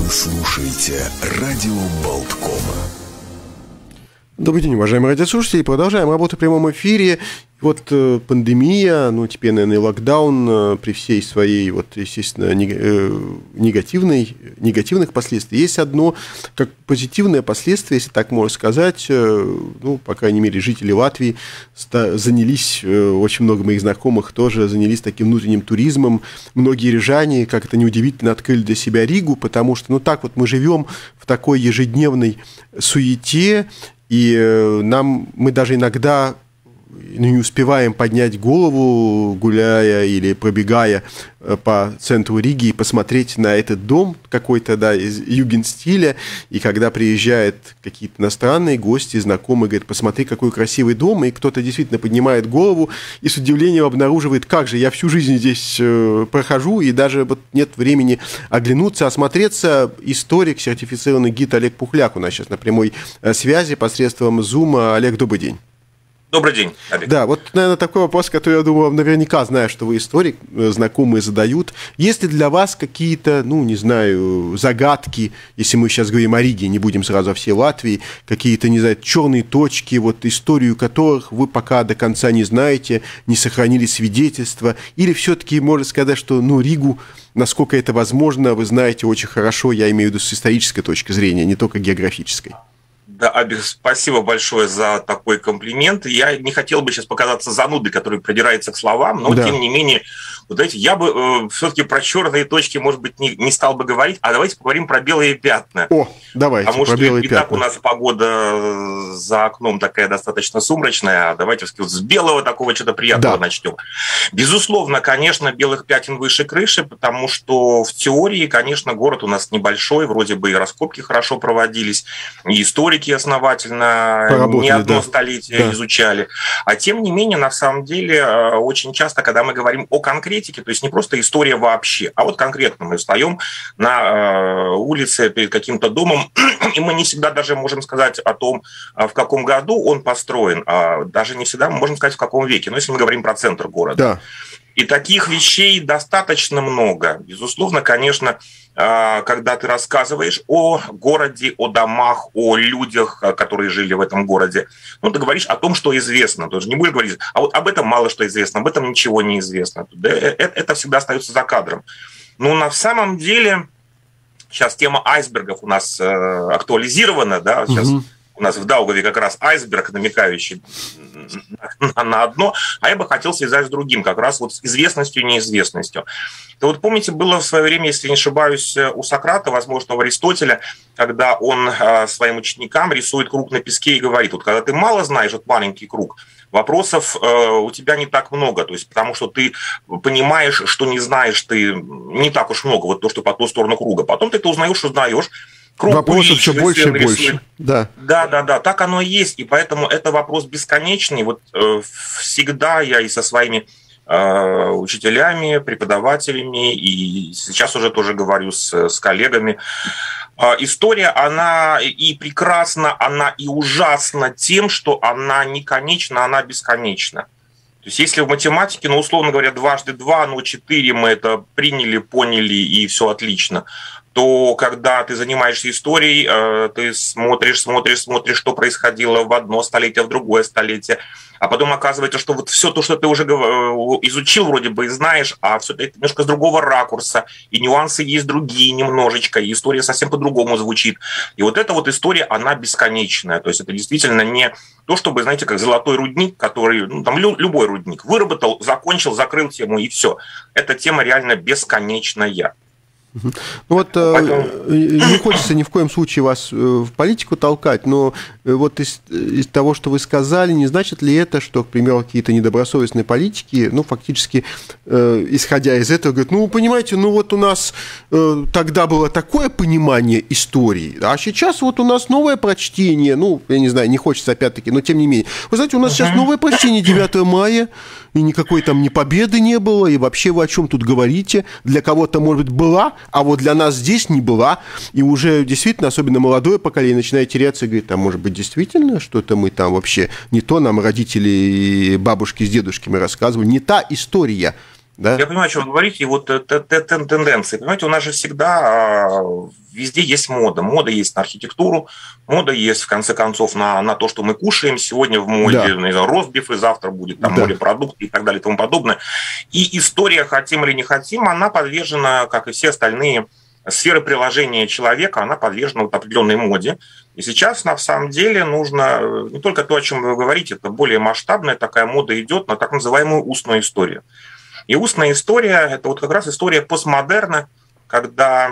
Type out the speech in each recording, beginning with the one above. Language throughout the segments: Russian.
слушаете радио Болткома. Добрый день, уважаемые радиослушатели. Продолжаем работу в прямом эфире. Вот пандемия, теперь, наверное, и локдаун при всей своей, естественно, негативных последствиях. Есть одно, как позитивное последствие, если так можно сказать, по крайней мере, жители Латвии занялись, очень много моих знакомых тоже занялись таким внутренним туризмом. Многие рижане, как это неудивительно, открыли для себя Ригу, потому что, так вот мы живем в такой ежедневной суете, и мы даже иногда не успеваем поднять голову, гуляя или пробегая по центру Риги, и посмотреть на этот дом какой-то, из югенстиля. И когда приезжают какие-то иностранные гости, знакомые, говорят: посмотри, какой красивый дом, и кто-то действительно поднимает голову и с удивлением обнаруживает: как же, я всю жизнь здесь прохожу, и даже нет времени оглянуться, осмотреться. Историк, сертифицированный гид Олег Пухляк у нас сейчас на прямой связи посредством Zoom. Олег, добрый день. Добрый день, Олег. Да, наверное, такой вопрос, который, я думаю, наверняка, зная, что вы историк, знакомые задают. Есть ли для вас какие-то, загадки, если мы сейчас говорим о Риге, не будем сразу о всей Латвии, какие-то, черные точки, историю которых вы пока до конца не знаете, не сохранили свидетельства, или все-таки можно сказать, что, Ригу, насколько это возможно, вы знаете очень хорошо, я имею в виду с исторической точки зрения, не только географической? Да, спасибо большое за такой комплимент. Я не хотел бы сейчас показаться занудой, который придирается к словам, но, тем не менее, я бы все-таки про черные точки, может быть, не стал бы говорить, а давайте поговорим про белые пятна. Давайте, потому про белые пятна. Так у нас погода за окном такая достаточно сумрачная, а давайте с белого такого чего-то приятного начнем. Безусловно, конечно, белых пятен выше крыши, потому что в теории, конечно, город у нас небольшой, вроде бы и раскопки хорошо проводились, и историки основательно не одно столетие изучали. А тем не менее, на самом деле, очень часто, когда мы говорим о конкретике, то есть не просто история вообще, а конкретно мы встаем на улице перед каким-то домом, и мы не всегда даже можем сказать о том, в каком году он построен, а даже не всегда мы можем сказать, в каком веке, если мы говорим про центр города. Да. И таких вещей достаточно много. Безусловно, конечно, когда ты рассказываешь о городе, о домах, о людях, которые жили в этом городе, ты говоришь о том, что известно. Ты же не будешь говорить: а об этом мало что известно, об этом ничего не известно. Это всегда остается за кадром. Но на самом деле сейчас тема айсбергов у нас актуализирована, сейчас... У нас в Даугаве как раз айсберг, намекающий на одно, а я бы хотел связать с другим, как раз с известностью и неизвестностью. Помните, было в свое время, если не ошибаюсь, у Сократа, возможно, у Аристотеля, когда он своим ученикам рисует круг на песке и говорит: когда ты мало знаешь, маленький круг, вопросов у тебя не так много, то есть потому что ты понимаешь, что не знаешь ты не так уж много, то, что по ту сторону круга. Потом ты это узнаешь, круг вопросов все больше и больше. Да, так оно и есть. И поэтому это вопрос бесконечный. Всегда я и со своими учителями, преподавателями, и сейчас уже тоже говорю с коллегами. История, она и прекрасна, она и ужасна тем, что она не конечна, она бесконечна. То есть если в математике, условно говоря, 2 × 2, 4 мы это приняли, поняли, и все отлично, то когда ты занимаешься историей, ты смотришь, что происходило в одно столетие, в другое столетие, а потом оказывается, что все то, что ты уже изучил вроде бы и знаешь, а все это немножко с другого ракурса, и нюансы есть другие немножечко, и история совсем по-другому звучит. И эта история, она бесконечная, то есть это действительно не то, чтобы, знаете, как золотой рудник, который, любой рудник, выработал, закончил, закрыл тему, и все. Эта тема реально бесконечная. Не хочется ни в коем случае вас в политику толкать, но из того, что вы сказали, не значит ли это, что, к примеру, какие-то недобросовестные политики, фактически, исходя из этого, говорят: понимаете, у нас тогда было такое понимание истории, а сейчас у нас новое прочтение, я не знаю, не хочется опять-таки, но тем не менее. Вы знаете, у нас сейчас новое прочтение 9 мая, и никакой там ни победы не было, и вообще вы о чем тут говорите? Для кого-то, может быть, была, а для нас здесь не была, и уже действительно, особенно молодое поколение, начинает теряться и говорит: а может быть, действительно, что-то мы там вообще не то, нам родители и бабушки с дедушками рассказывали, не та история. Да? Я понимаю, о чем вы говорите, и вот тенденции. Понимаете, у нас же всегда везде есть мода. Мода есть на архитектуру, мода есть, в конце концов, на то, что мы кушаем. Сегодня в моде ростбиф, и завтра будет там морепродукты и так далее и тому подобное. И история, хотим или не хотим, она подвержена, как и все остальные сферы приложения человека, она подвержена вот определенной моде. И сейчас, на самом деле, нужно не только то, о чем вы говорите, это более масштабная такая мода идет на так называемую устную историю. И устная история – это вот как раз история постмодерна, когда,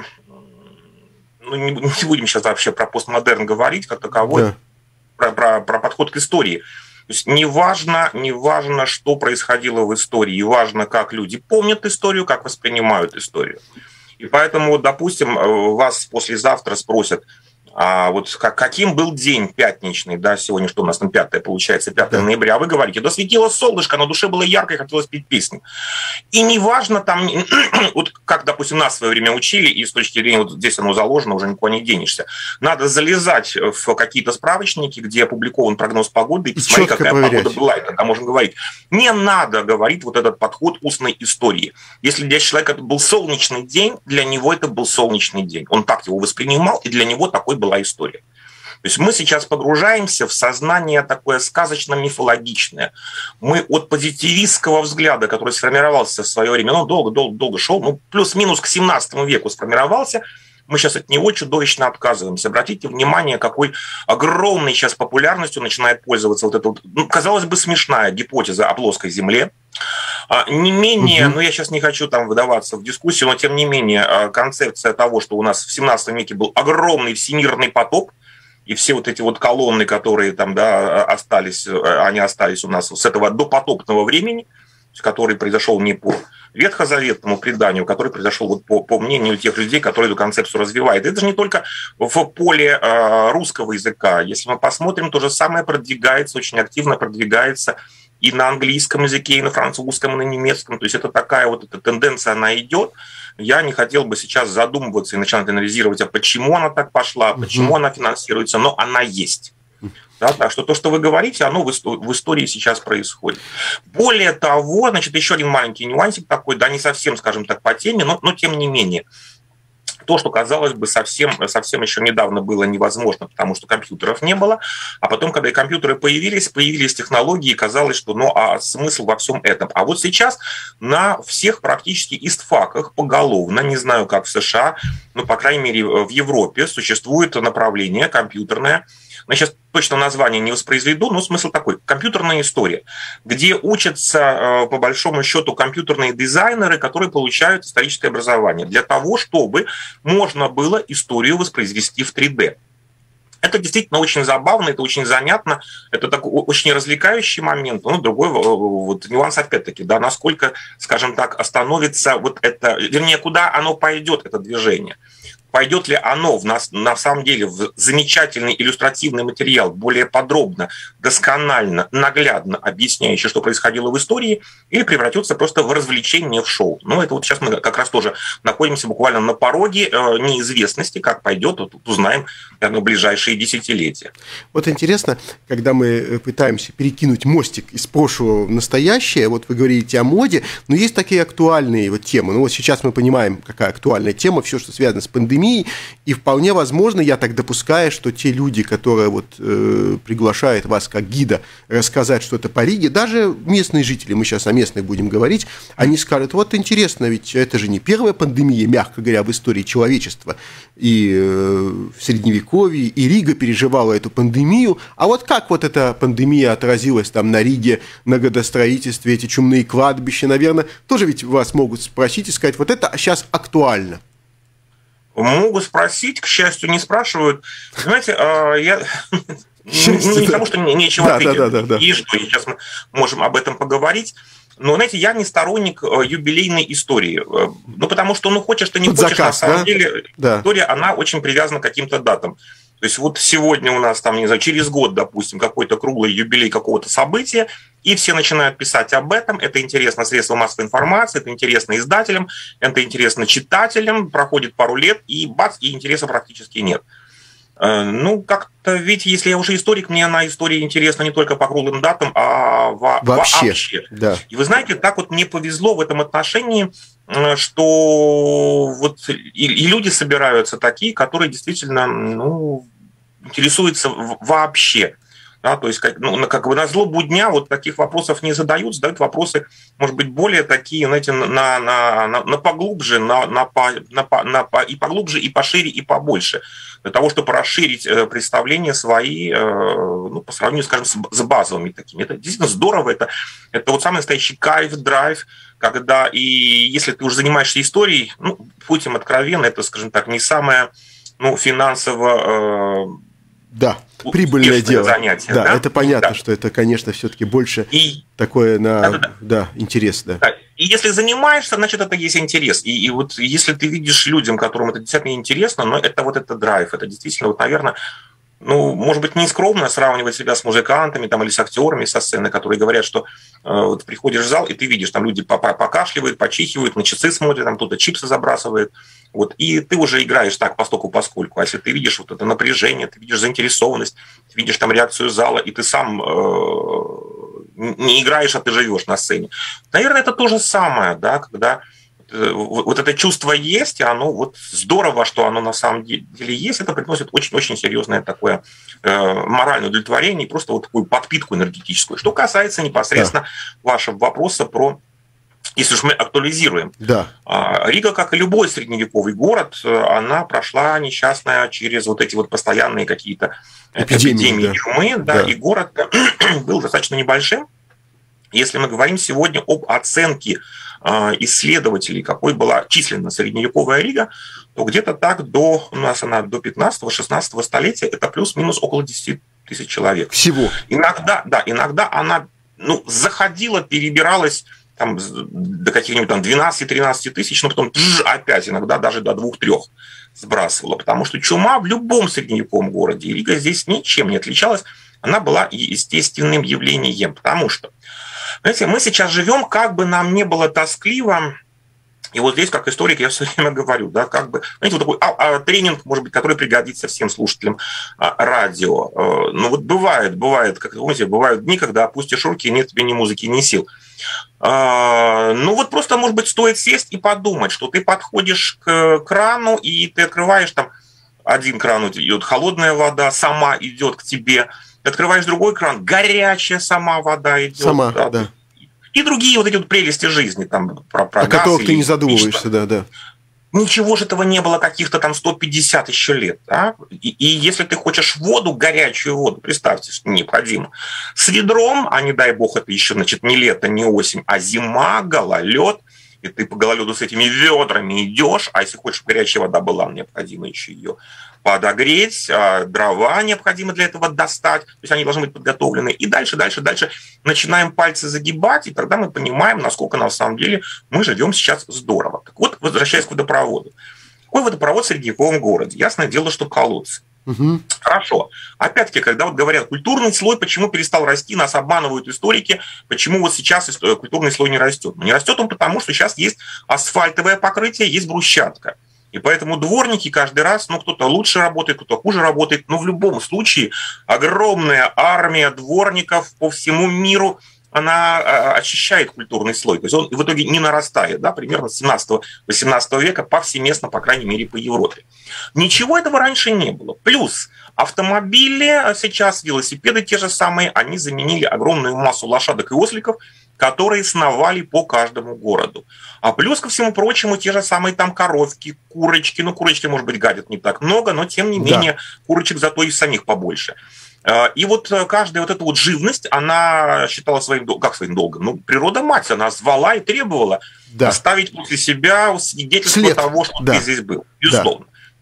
ну, не будем сейчас вообще про постмодерн говорить как таковой, про подход к истории. То есть неважно, что происходило в истории, важно, как люди помнят историю, как воспринимают историю. И поэтому, допустим, вас послезавтра спросят, а вот каким был день пятничный, да, сегодня что у нас там 5 получается, 5 ноября, а вы говорите, да светило солнышко, на душе было ярко, и хотелось петь песни. И неважно там, вот как, допустим, нас в свое время учили, и с точки зрения, вот здесь оно заложено, уже никуда не денешься, надо залезать в какие-то справочники, где опубликован прогноз погоды, и посмотреть, какая погода была, и тогда можно говорить. Не надо говорить вот этот подход устной истории. Если для человека это был солнечный день, для него это был солнечный день. Он так его воспринимал, и для него такой была история. То есть мы сейчас погружаемся в сознание такое сказочно-мифологичное. Мы от позитивистского взгляда, который сформировался в свое время, ну, долго шел, ну, плюс-минус к 17 веку сформировался, мы сейчас от него чудовищно отказываемся. Обратите внимание, какой огромной сейчас популярностью начинает пользоваться вот эта, ну, казалось бы, смешная гипотеза о плоской Земле. Не менее, ну я сейчас не хочу там выдаваться в дискуссию, но тем не менее концепция того, что у нас в 17 веке был огромный всемирный потоп, и все вот эти вот колонны, которые там, да, остались, они остались у нас с этого допотопного времени, который произошел не по ветхозаветному преданию, который произошел вот по мнению тех людей, которые эту концепцию развивают. Это же не только в поле русского языка. Если мы посмотрим, то же самое продвигается, очень активно продвигается и на английском языке, и на французском, и на немецком. То есть это такая вот эта тенденция, она идет. Я не хотел бы сейчас задумываться и начинать анализировать, а почему она так пошла, почему она финансируется, но она есть. Да, так что то, что вы говорите, оно в истории сейчас происходит. Более того, значит, еще один маленький нюансик такой, да, не совсем, скажем так, по теме, но тем не менее. То, что, казалось бы, совсем еще недавно было невозможно, потому что компьютеров не было, а потом, когда и компьютеры появились технологии, и казалось, что ну а смысл во всем этом. А вот сейчас на всех практически истфаках поголовно, не знаю, как в США, но, по крайней мере, в Европе существует направление компьютерное. Я сейчас точно название не воспроизведу, но смысл такой. Компьютерная история, где учатся, по большому счету, компьютерные дизайнеры, которые получают историческое образование, для того, чтобы можно было историю воспроизвести в 3D. Это действительно очень забавно, это очень занятно, это такой очень развлекающий момент. Ну, другой вот нюанс, опять-таки, да, насколько, скажем так, остановится вот это, вернее, куда оно пойдет, это движение. Пойдет ли оно на самом деле в замечательный иллюстративный материал, более подробно, досконально, наглядно объясняющий, что происходило в истории, или превратится просто в развлечение, в шоу. Ну, это вот сейчас мы как раз тоже находимся буквально на пороге неизвестности, как пойдет, вот узнаем, наверное, в ближайшие десятилетия. Вот интересно, когда мы пытаемся перекинуть мостик из прошлого в настоящее, вот вы говорите о моде, но есть такие актуальные вот темы. Ну, вот сейчас мы понимаем, какая актуальная тема, все, что связано с пандемией, и вполне возможно, я так допускаю, что те люди, которые вот приглашают вас как гида рассказать что-то по Риге, даже местные жители, мы сейчас о местных будем говорить, они скажут, вот интересно, ведь это же не первая пандемия, мягко говоря, в истории человечества, и в Средневековье, и Рига переживала эту пандемию, а вот как вот эта пандемия отразилась там на Риге, на градостроительстве, эти чумные кладбища, наверное, тоже ведь вас могут спросить и сказать, вот это сейчас актуально. Могут спросить, к счастью, не спрашивают. Знаете, я... не потому, что нечего ответить. И что, сейчас мы можем об этом поговорить. Но, знаете, я не сторонник юбилейной истории. Ну, потому что, ну, хочешь ты не хочешь, заказ, на самом деле, история, она очень привязана к каким-то датам. То есть вот сегодня у нас, там, не знаю, через год, допустим, какой-то круглый юбилей какого-то события, и все начинают писать об этом. Это интересно средствам массовой информации, это интересно издателям, это интересно читателям. Проходит пару лет, и бац, и интереса практически нет. Ну, как-то, ведь если я уже историк, мне на истории интересно не только по круглым датам, а вообще. Да. И вы знаете, так вот мне повезло в этом отношении, что вот и люди собираются такие, которые действительно, ну, интересуются вообще. Да, то есть, как бы на злобу дня вот таких вопросов не задают вопросы, может быть, более такие, знаете, на поглубже, и поглубже, и пошире, и побольше, для того, чтобы расширить представления свои, ну, по сравнению, скажем, с базовыми такими. Это действительно здорово, это вот самый настоящий кайф, драйв, когда, и если ты уже занимаешься историей, ну, будем откровенны, это, скажем так, не самое, ну, финансово... Да, прибыльное дело. Занятие, да, это понятно, что это, конечно, все-таки больше такое интерес. Да. Да. И если занимаешься, значит, это есть интерес. И вот если ты видишь людям, которым это действительно интересно, но это вот это драйв, это действительно, вот, наверное, ну, может быть, не скромно сравнивать себя с музыкантами там, или с актерами со сцены, которые говорят, что вот приходишь в зал, и ты видишь, там люди покашливают, почихивают, на часы смотрят, там кто-то чипсы забрасывает. Вот, и ты уже играешь так поскольку. А если ты видишь вот это напряжение, ты видишь заинтересованность, ты видишь там реакцию зала, и ты сам не играешь, а ты живешь на сцене. Наверное, это то же самое, да, когда вот это чувство есть, и оно вот здорово, что оно на самом деле есть, это приносит очень-очень серьезное такое моральное удовлетворение, просто вот такую подпитку энергетическую. Что касается непосредственно вашего вопроса про, если уж мы актуализируем. Да. Рига, как и любой средневековый город, она прошла несчастная через вот эти вот постоянные какие-то эпидемии чумы, да, и город был достаточно небольшим. Если мы говорим сегодня об оценке исследователей, какой была численность средневековая Рига, то где-то так у нас она до 15-16 столетия это плюс-минус около 10 тысяч человек. Всего. Иногда она заходила, перебиралась там, до каких-нибудь там 12-13 тысяч, но потом опять иногда даже до 2-3 сбрасывала, потому что чума в любом средневековом городе, и Рига здесь ничем не отличалась, она была естественным явлением, потому что, знаете, мы сейчас живем, как бы нам не было тоскливо, и вот здесь, как историк, я все время говорю, да, как бы, знаете, вот такой тренинг, может быть, который пригодится всем слушателям радио. Ну вот бывает, как вы помните, бывают дни, когда опустишь руки, и нет тебе ни музыки, ни сил. Ну вот просто, может быть, стоит сесть и подумать, что ты подходишь к крану, и ты открываешь там, один кран идет холодная вода, сама идет к тебе, ты открываешь другой кран, горячая сама вода идет. Сама, да. И другие вот эти вот прелести жизни, там, про о которых ты не задумываешься, да. Ничего же этого не было каких-то там 150 еще лет. Да? И если ты хочешь воду, горячую воду, представьте, что необходимо, с ведром, а не дай бог это еще, значит, не лето, не осень, а зима, гололед, и ты по гололеду с этими ведрами идешь, а если хочешь, чтобы горячая вода была, необходимо еще ее подогреть, дрова необходимо для этого достать, то есть они должны быть подготовлены. И дальше начинаем пальцы загибать, и тогда мы понимаем, насколько на самом деле мы живем сейчас здорово. Так вот, возвращаясь к водопроводу. Какой водопровод в средневековом городе? Ясное дело, что колодцы. Угу. Хорошо. Опять-таки, когда вот говорят, культурный слой почему перестал расти, нас обманывают историки, почему вот сейчас культурный слой не растет. Не растет он потому, что сейчас есть асфальтовое покрытие, есть брусчатка. И поэтому дворники каждый раз, ну, кто-то лучше работает, кто-то хуже работает, но в любом случае огромная армия дворников по всему миру, она очищает культурный слой. То есть он в итоге не нарастает, да, примерно с 17-18 века повсеместно, по крайней мере, по Европе. Ничего этого раньше не было. Плюс автомобили сейчас, велосипеды те же самые, они заменили огромную массу лошадок и осликов, которые сновали по каждому городу. А плюс ко всему прочему, те же самые там коровки, курочки. Ну, курочки, может быть, гадят не так много, но тем не менее курочек зато и самих побольше. И вот каждая вот эта вот живность, она считала своим долгом. Ну, природа-мать, она звала и требовала оставить после себя свидетельство того, что ты здесь был. Безусловно.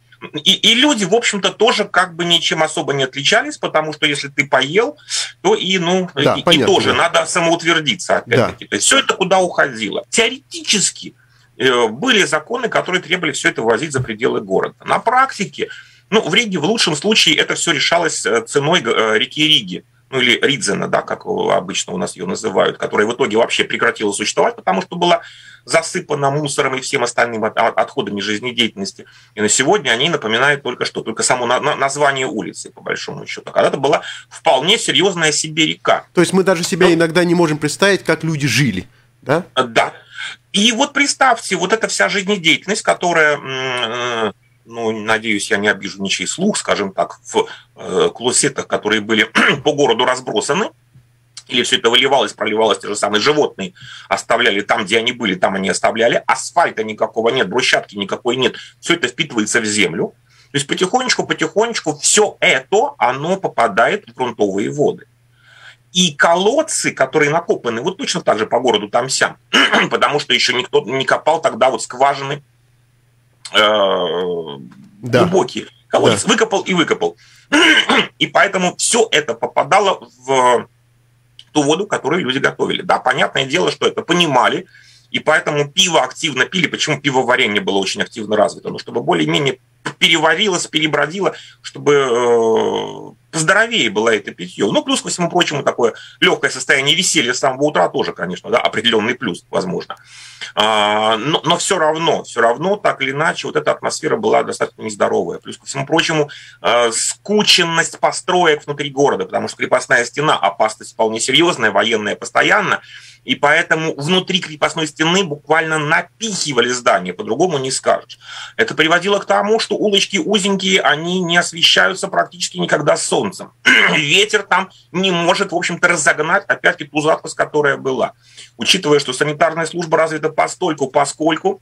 И люди, в общем-то, тоже как бы ничем особо не отличались, потому что если ты поел, то и тоже надо самоутвердиться, опять-таки. То есть все это куда уходило. Теоретически были законы, которые требовали все это ввозить за пределы города. На практике, в Риге в лучшем случае это все решалось ценой реки Риги, или Ридзена, да, как обычно у нас ее называют, которая в итоге вообще прекратила существовать, потому что была засыпана мусором и всем остальным отходами жизнедеятельности. И на сегодня они напоминают только само название улицы, по большому счету. Когда-то была вполне серьезная себе река. То есть мы даже себя иногда не можем представить, как люди жили, да? Да. И вот представьте, вот эта вся жизнедеятельность, которая, надеюсь, я не обижу ничей слух, скажем так, в клозетах, которые были по городу разбросаны, или все это выливалось, проливалось, те же самые животные оставляли там, где они были, там они оставляли, асфальта никакого нет, брусчатки никакой нет, все это впитывается в землю. То есть потихонечку все это, оно попадает в грунтовые воды. И колодцы, которые накопаны, вот точно так же по городу там-сям, потому что еще никто не копал тогда вот скважины глубокие. Колодец выкопал и выкопал. И поэтому все это попадало в ту воду, которую люди готовили. Да, понятное дело, что это понимали, и поэтому пиво активно пили. Почему пивоварение было очень активно развито? Ну, чтобы более-менее переварилось, перебродило, чтобы поздоровее было это питье. Ну, плюс, ко всему прочему, такое легкое состояние веселья с самого утра тоже, конечно, да, определенный плюс, возможно. Но все равно, так или иначе, вот эта атмосфера была достаточно нездоровая. Плюс, ко всему прочему, скученность построек внутри города, потому что крепостная стена, опасность вполне серьезная, военная постоянно, и поэтому внутри крепостной стены буквально напихивали здания, по-другому не скажешь. Это приводило к тому, что улочки узенькие, они не освещаются практически никогда солнцем. Ветер там не может, в общем-то, разогнать опять-таки ту затхлость, которая была. Учитывая, что санитарная служба развита постольку, поскольку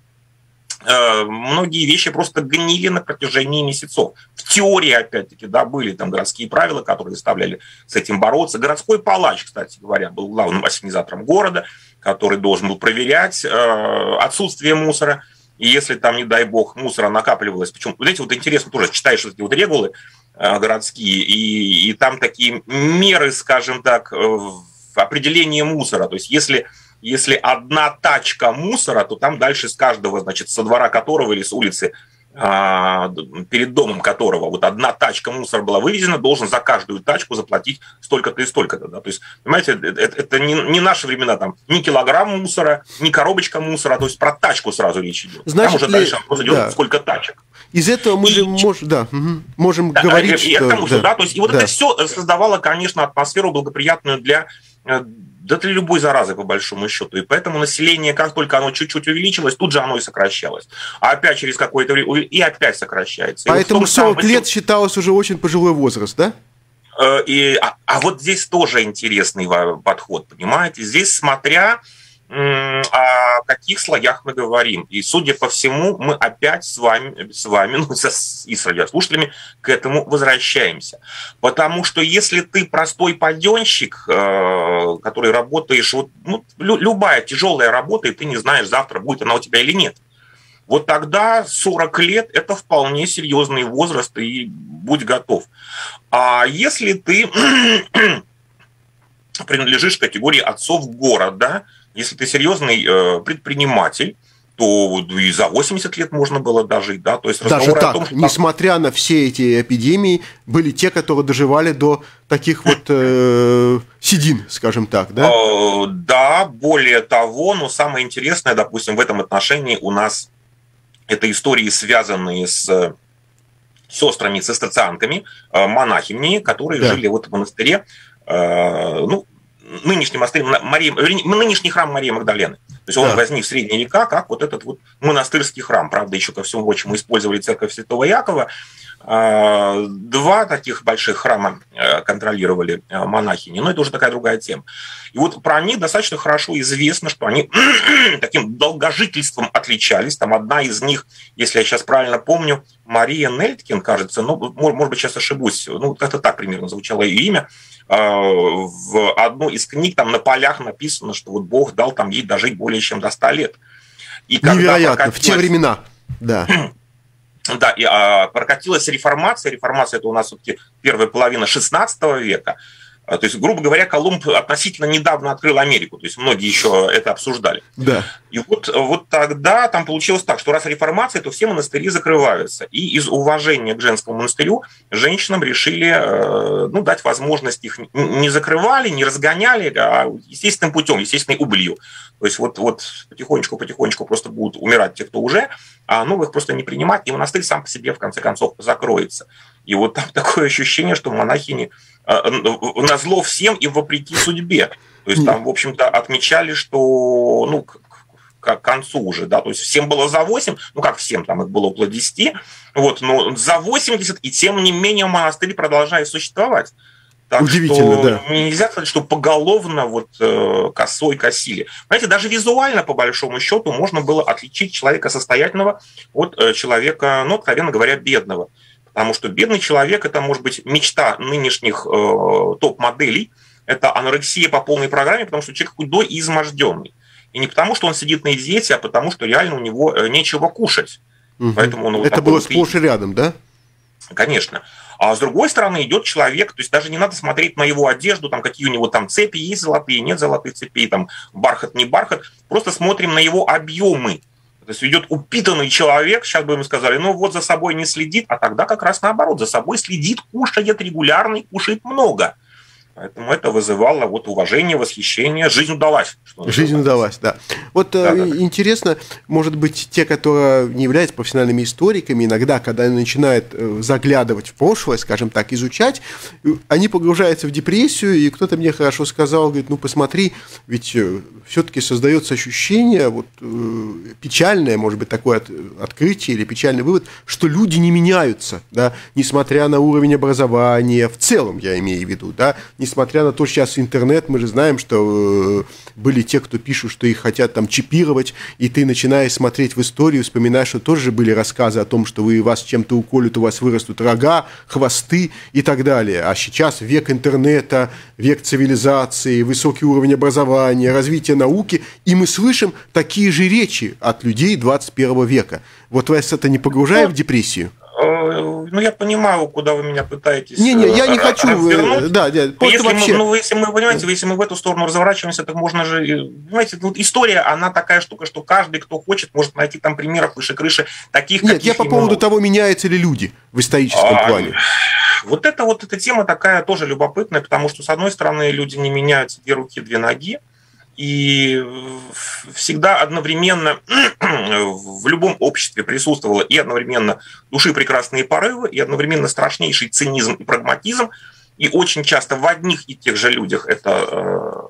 многие вещи просто гнили на протяжении месяцев. В теории, опять-таки, да, были там городские правила, которые заставляли с этим бороться. Городской палач, кстати говоря, был главным ассенизатором города, который должен был проверять отсутствие мусора. И если там, не дай бог, мусора накапливалось, причем, вот эти вот интересно тоже, читаешь эти вот регулы городские, и там такие меры, скажем так, определения мусора. То есть если одна тачка мусора, то там дальше с каждого, значит, со двора которого или с улицы, перед домом которого вот одна тачка мусора была вывезена, должен за каждую тачку заплатить столько-то и столько-то. Да? То есть, понимаете, это не наши времена, там, ни килограмм мусора, ни коробочка мусора, то есть про тачку сразу речь идет. Значит, там уже дальше вопрос идет, сколько тачек. Из этого мы же можем говорить, что... То есть, и вот это все создавало, конечно, атмосферу благоприятную для любой заразы, по большому счету. И поэтому население, как только оно чуть-чуть увеличилось, тут же оно и сокращалось. А опять через какое-то время и опять сокращается. Поэтому вот 40 лет считалось уже очень пожилой возраст, да? А вот здесь тоже интересный подход, понимаете? Здесь смотря о каких слоях мы говорим. И, судя по всему, мы опять с вами и с радиослушателями к этому возвращаемся. Потому что если ты простой паденщик, который работаешь, любая тяжелая работа, и ты не знаешь, завтра будет она у тебя или нет, вот тогда 40 лет – это вполне серьезный возраст, и будь готов. А если ты принадлежишь к категории отцов города, если ты серьезный предприниматель, то и за 80 лет можно было дожить. Да? То есть даже так, о том, что несмотря на все эти эпидемии, были те, которые доживали до таких вот седин, скажем так, да? Да, более того, но самое интересное, допустим, в этом отношении у нас это истории, связанные с сестрами, цистерцианками, монахинями, которые жили вот в монастыре, нынешний храм Марии Магдалены. То есть он возник в средние века как вот этот вот монастырский храм. Правда, еще ко всему прочему использовали церковь Святого Якова. 2 таких больших храма контролировали монахини, но это уже такая другая тема. И вот про них достаточно хорошо известно, что они таким долгожительством отличались. Там одна из них, если я сейчас правильно помню, Мария Нельткин, кажется, может быть, сейчас ошибусь, это так примерно звучало ее имя. В одной из книг там на полях написано, что вот Бог дал там ей дожить более чем до 100 лет. И невероятно, в те времена, да. Да, и прокатилась реформация. Реформация – это у нас все-таки первая половина XVI века. То есть, грубо говоря, Колумб относительно недавно открыл Америку, то есть многие еще это обсуждали. Да. И вот тогда там получилось так, что раз реформация, то все монастыри закрываются. И из уважения к женскому монастырю женщинам решили дать возможность, их не закрывали, не разгоняли, а естественным путем, естественной убылью. То есть вот потихонечку просто будут умирать те, кто уже, а новых просто не принимать, и монастырь сам по себе в конце концов закроется. И вот там такое ощущение, что монахини назло всем и вопреки судьбе. То есть там, в общем-то, отмечали, что к концу уже, да, то есть всем было за 8, как всем, там их было около 10, но за 80, и тем не менее монастырь продолжает существовать. Так удивительно, что да. Нельзя сказать, что поголовно косой косили. Знаете, даже визуально, по большому счету, можно было отличить человека состоятельного от человека, откровенно говоря, бедного. Потому что бедный человек – это, может быть, мечта нынешних топ-моделей. Это анорексия по полной программе, потому что человек худой и изможденный. И не потому, что он сидит на диете, а потому, что реально у него нечего кушать. Угу. Поэтому он это было сплошь и рядом, да? Конечно. А с другой стороны идет человек, то есть даже не надо смотреть на его одежду, там, какие у него там цепи есть золотые, нет золотых цепей, там, бархат, не бархат. Просто смотрим на его объемы. То есть идет упитанный человек, сейчас бы ему сказали, за собой не следит, а тогда как раз наоборот, за собой следит, кушает регулярно и кушает много. Поэтому это вызывало уважение, восхищение. Жизнь удалась. Жизнь удалась, да. Интересно, может быть, те, которые не являются профессиональными историками, иногда, когда они начинают заглядывать в прошлое, скажем так, изучать, они погружаются в депрессию, и кто-то мне хорошо сказал, говорит, посмотри, ведь все-таки создается ощущение, печальное, может быть, такое открытие или печальный вывод, что люди не меняются, да, несмотря на уровень образования, в целом, я имею в виду, да, несмотря на то, что сейчас интернет, мы же знаем, что были те, кто пишут, что их хотят там чипировать, и ты начинаешь смотреть в историю, вспоминаешь, что тоже были рассказы о том, что вас чем-то уколют, у вас вырастут рога, хвосты и так далее. А сейчас век интернета, век цивилизации, высокий уровень образования, развитие науки, и мы слышим такие же речи от людей 21 века. Вас это не погружает в депрессию? Я понимаю, куда вы меня пытаетесь я не хочу развернуть. Если мы в эту сторону разворачиваемся, так можно же... Понимаете, история, она такая штука, что каждый, кто хочет, может найти там примеров выше крыши таких, Нет, я по поводу того, меняются ли люди в историческом плане. Эта тема такая тоже любопытная, потому что, с одной стороны, люди не меняются, 2 руки, 2 ноги, и всегда одновременно в любом обществе присутствовало и одновременно души прекрасные порывы, и одновременно страшнейший цинизм и прагматизм. И очень часто в одних и тех же людях это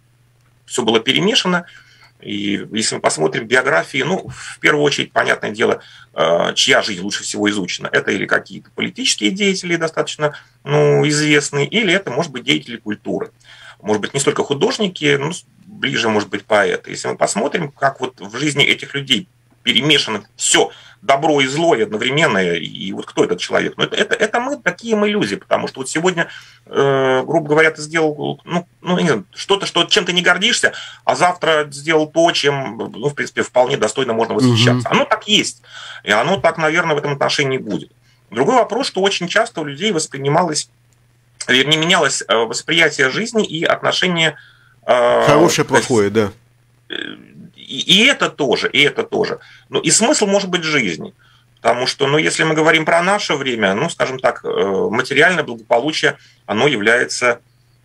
все было перемешано. И если мы посмотрим биографии, в первую очередь, понятное дело, чья жизнь лучше всего изучена. Это или какие-то политические деятели достаточно известные, или это, может быть, деятели культуры. Может быть, не столько художники, ближе, может быть, поэты. Если мы посмотрим, как в жизни этих людей перемешано все, добро и зло и одновременно, и кто этот человек? Это мы, такие мы люди, потому что сегодня, грубо говоря, ты сделал что-то, чем ты не гордишься, а завтра сделал то, чем, в принципе, вполне достойно можно восхищаться. Оно так есть, и оно так, наверное, в этом отношении будет. Другой вопрос, что очень часто у людей менялось восприятие жизни и отношение... Хорошее, плохое, да. И это тоже. И смысл может быть в жизни. Потому что, если мы говорим про наше время, скажем так, материальное благополучие, оно является,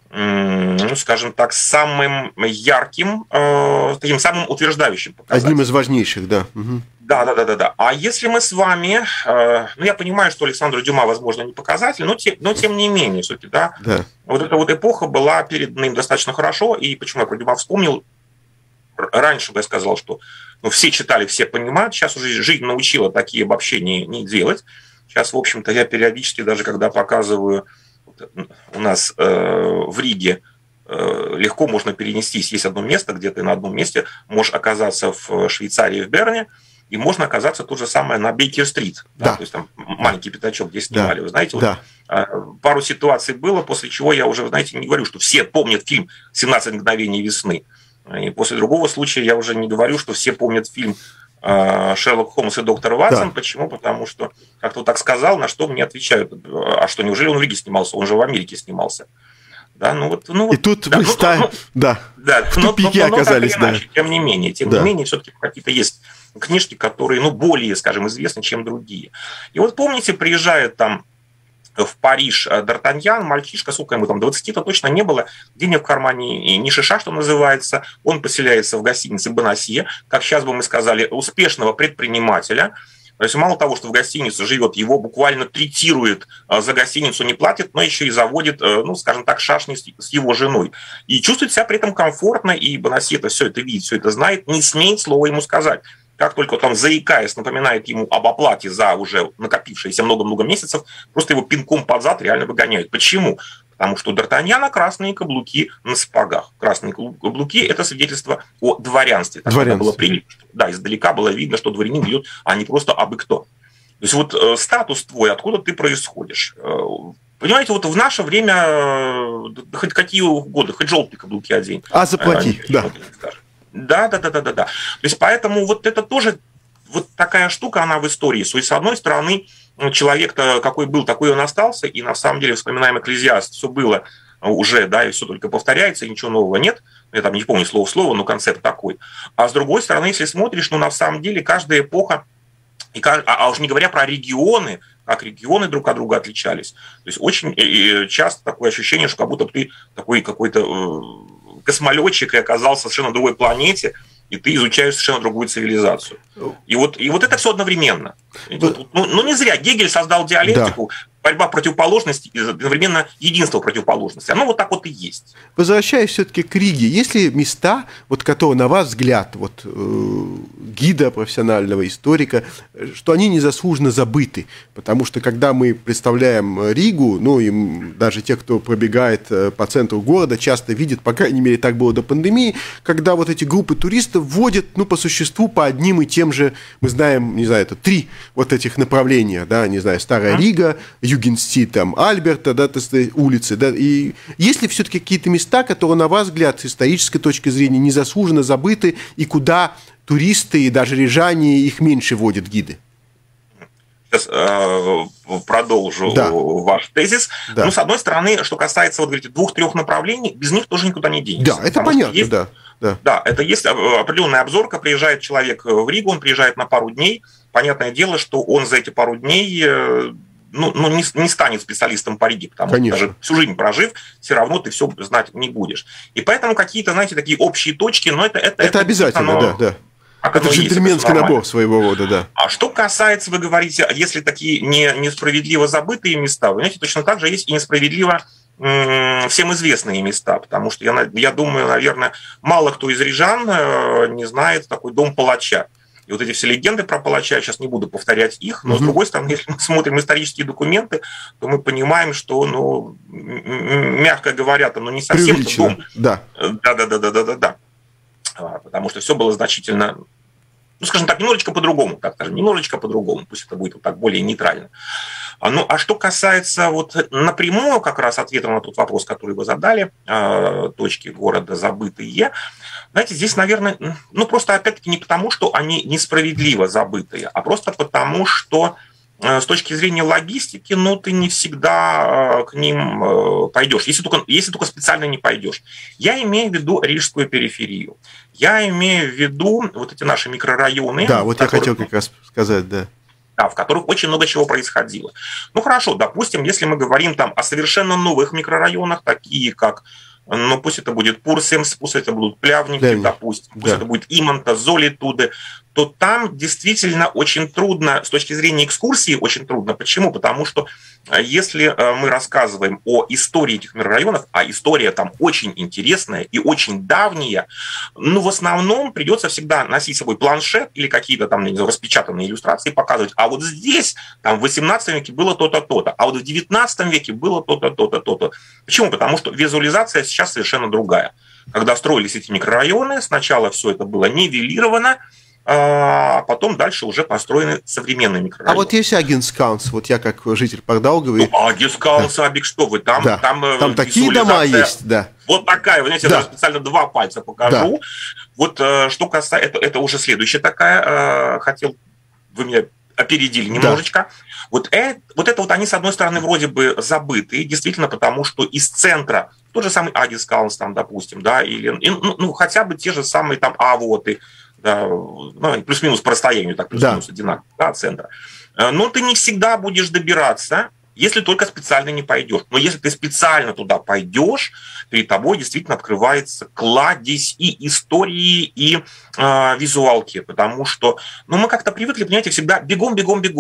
скажем так, самым ярким, таким самым утверждающим показателем. Одним из важнейших, да. Угу. Да. А если мы с вами, я понимаю, что Александр Дюма, возможно, не показатель, но тем не менее, все-таки, да. Эта эпоха была передана им достаточно хорошо, и почему я про Дюма вспомнил, раньше бы я сказал, что все читали, все понимают, сейчас уже жизнь научила такие обобщения не делать. Сейчас, в общем-то, я периодически, даже когда показываю у нас в Риге, легко можно перенестись, есть одно место, где ты на одном месте можешь оказаться в Швейцарии, в Берне, и можно оказаться то же самое на Бейкер-стрит. Да. То есть там маленький пятачок, где снимали. Вы знаете, пару ситуаций было, после чего я уже, не говорю, что все помнят фильм «17 мгновений весны». И после другого случая я уже не говорю, что все помнят фильм «Шерлок Холмс и доктор Ватсон». Да. Почему? Потому что как-то так сказал, на что мне отвечают. А что, неужели он в Риге снимался? Он же в Америке снимался. Да, и тут вы в тупике оказались, да. Тем не менее, все-таки какие-то есть книжки, которые, более, скажем, известны, чем другие. И вот помните, приезжает там в Париж Д'Артаньян, мальчишка, сколько ему там, 20-то точно не было, денег в кармане ни шиша, что называется, он поселяется в гостинице Бонасье, как сейчас бы мы сказали, успешного предпринимателя. То есть мало того, что в гостинице живет, его буквально третирует, за гостиницу не платит, но еще и заводит, скажем так, шашни с его женой. И чувствует себя при этом комфортно, и Бонасье все это видит, все это знает, не смеет слова ему сказать. Как только он, заикаясь, напоминает ему об оплате за уже накопившиеся много-много месяцев, просто его пинком под зад реально выгоняют. Почему? Потому что у Д'Артаньяна красные каблуки на сапогах. Красные каблуки – это свидетельство о дворянстве. Так было принято. Да, издалека было видно, что дворянин идет, а не просто абы кто. То есть вот статус твой, откуда ты происходишь. Понимаете, вот в наше время хоть какие угодно, хоть желтые каблуки одень. Заплати, да. Да. То есть поэтому вот это тоже вот такая штука, она в истории. То есть, с одной стороны, человек-то какой был, такой он остался, и на самом деле вспоминаем «Экклезиаст», все было уже, да, и все только повторяется, и ничего нового нет. Я там не помню слово в слово, но концепт такой. А с другой стороны, если смотришь, на самом деле каждая эпоха, а уж не говоря про регионы, как регионы друг от друга отличались. То есть очень часто такое ощущение, что как будто ты такой какой-то космолетчик и оказался совершенно на другой планете, и ты изучаешь совершенно другую цивилизацию. И вот это все одновременно. Не зря Гегель создал диалектику, борьба противоположностей и одновременно единство противоположностей. Оно вот так вот и есть. Возвращаясь все-таки к Риге, есть ли места, вот которые, на ваш взгляд, гида, профессионального историка, что они незаслуженно забыты? Потому что, когда мы представляем Ригу, и даже те, кто пробегает по центру города, часто видят, по крайней мере, так было до пандемии, когда вот эти группы туристов вводят, по существу, по одним и тем же, мы знаем, не знаю, это 3 вот этих направления, да, не знаю, Старая Рига, Югенстиль, там, Альберта, да, улицы, да, и есть ли все-таки какие-то места, которые, на ваш взгляд, с исторической точки зрения, незаслуженно забыты, и куда туристы и даже рижане их меньше водят гиды? Сейчас продолжу ваш тезис. Да. С одной стороны, что касается, 2-3 направлений, без них тоже никуда не денешься. Да, это понятно, Да, это есть определенная обзорка, приезжает человек в Ригу, он приезжает на пару дней, понятное дело, что он за эти пару дней не станет специалистом по Риге, потому что даже всю жизнь прожив, все равно ты все знать не будешь. И поэтому какие-то, знаете, такие общие точки, но это обязательно, да. Это джентльменский набор своего рода, да. А что касается, вы говорите, если такие несправедливо забытые места, вы знаете, точно так же есть и несправедливо всем известные места, потому что я думаю, наверное, мало кто из рижан не знает такой дом палача. И вот эти все легенды про палача, я сейчас не буду повторять их, но с другой стороны, если мы смотрим исторические документы, то мы понимаем, что, мягко говоря, не совсем дом. Да. Да. Потому что все было значительно, скажем так, немножечко по-другому, пусть это будет так более нейтрально. А что касается напрямую как раз ответа на тот вопрос, который вы задали, точки города забытые, знаете, здесь, наверное, просто опять-таки не потому, что они несправедливо забытые, а просто потому, что с точки зрения логистики, ты не всегда к ним пойдешь, если только специально не пойдешь. Я имею в виду рижскую периферию. Я имею в виду эти наши микрорайоны. Да, я хотел как раз сказать, да. Да, в которых очень много чего происходило. Хорошо, допустим, если мы говорим там о совершенно новых микрорайонах, такие как, пусть это будет Пурсемс, пусть это будут Плявники, допустим, пусть это будет Иманта, Золитуды, то там действительно очень трудно, с точки зрения экскурсии очень трудно. Почему? Потому что если мы рассказываем о истории этих микрорайонов, а история там очень интересная и очень давняя, в основном придется всегда носить с собой планшет или какие-то там, распечатанные иллюстрации показывать. А вот здесь, там, в 18 веке было то-то, то-то, а вот в 19 веке было то-то, то-то, то-то. Почему? Потому что визуализация сейчас совершенно другая. Когда строились эти микрорайоны, сначала все это было нивелировано, а потом дальше уже построены современные микрорайоны. А есть Агенскаунс, я как житель Пардаугавы. Агенскаунс, что вы, там такие дома есть, да. Вот такая, я даже специально 2 пальца покажу. Да. Что касается, это уже следующая такая, вы меня опередили немножечко. Вот это они, с одной стороны, вроде бы забыты, действительно, потому что из центра, тот же самый Адис Калнс, там, допустим, да, или хотя бы те же самые там Авоты, да, плюс-минус по расстоянию, так плюс-минус одинаково, да, центра. Но ты не всегда будешь добираться, если только специально не пойдешь. Но если ты специально туда пойдешь, перед тобой действительно открывается кладезь и истории, и визуалки. Потому что мы как-то привыкли, понимаете, всегда бегом.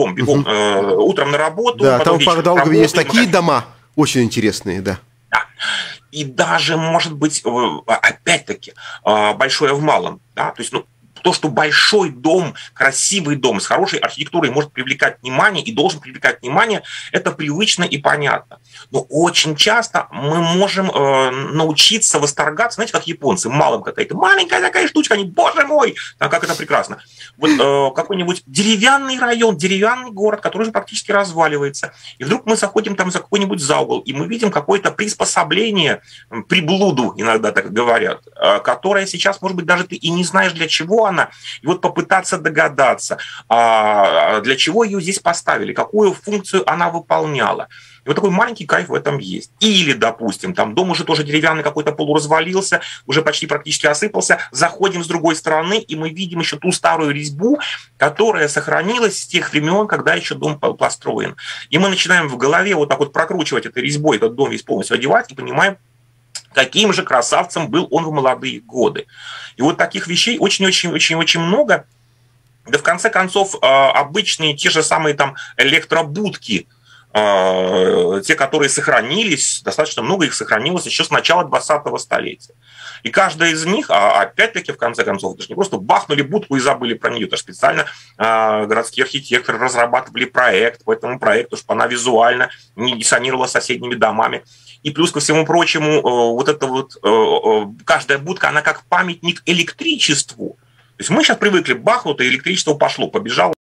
Утром на работу. Да, там в Пардаугове есть такие дома очень интересные, да. Да. И даже, может быть, опять-таки, большое в малом. Да? То есть, то, что большой дом, красивый дом с хорошей архитектурой может привлекать внимание и должен привлекать внимание, это привычно и понятно. Но очень часто мы можем научиться восторгаться, знаете, как японцы, малым какая-то маленькая такая штучка, они, боже мой, как это прекрасно. Вот какой-нибудь деревянный район, деревянный город, который уже практически разваливается, и вдруг мы заходим там за какой-нибудь за угол, и мы видим какое-то приспособление, приблуду, иногда так говорят, которое сейчас, может быть, даже ты и не знаешь, для чего она, и вот попытаться догадаться, для чего ее здесь поставили, какую функцию она выполняла. И вот такой маленький кайф в этом есть. Или, допустим, там дом уже тоже деревянный какой-то полуразвалился, уже почти практически осыпался, заходим с другой стороны, и мы видим еще ту старую резьбу, которая сохранилась с тех времен, когда еще дом построен. И мы начинаем в голове вот так вот прокручивать этой резьбой этот дом весь полностью одевать и понимаем, каким же красавцем был он в молодые годы. И вот таких вещей очень-очень-очень много. Да в конце концов, обычные те же самые там электробудки, те, которые сохранились, достаточно много их сохранилось еще с начала 20-го столетия. И каждая из них, опять-таки, в конце концов, это же не просто бахнули будку и забыли про нее, это же специально городские архитекторы разрабатывали проект, по этому проекту, чтобы она визуально не диссонировала с соседними домами. И плюс ко всему прочему, вот эта вот каждая будка, она как памятник электричеству. То есть мы сейчас привыкли, бахнуто, электричество пошло, побежало.